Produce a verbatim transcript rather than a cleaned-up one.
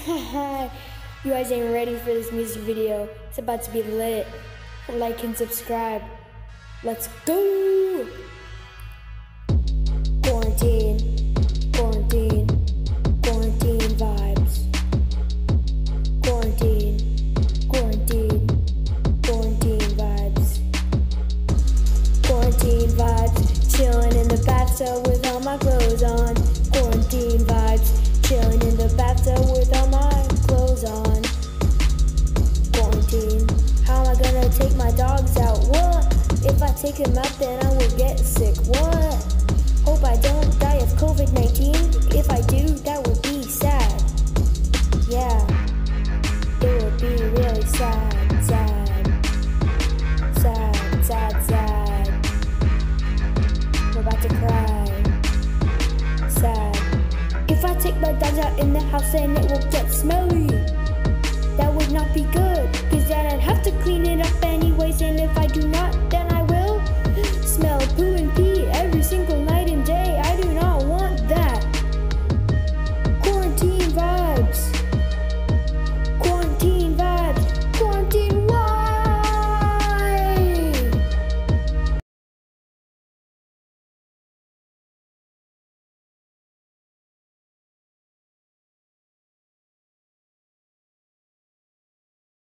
You guys ain't ready for this music video. It's about to be lit. Like and subscribe. Let's go! Quarantine, quarantine, quarantine vibes. Quarantine, quarantine, quarantine vibes. Quarantine vibes, chilling in the bathtub with all my clothes on. Quarantine vibes, chilling in the bathtub with all my clothes on. Quarantine, how am I gonna take my dogs out? What? If I take them out, then I will get sick. What? Hope I don't die of COVID nineteen. If I do, that would be sad. Yeah, it would be really sad, sad, sad, sad, sad. I'm about to cry. Sad. If I take my dogs out in the house, then it will get smelly. That would not be good, cause then I'd have to clean it up anyways, and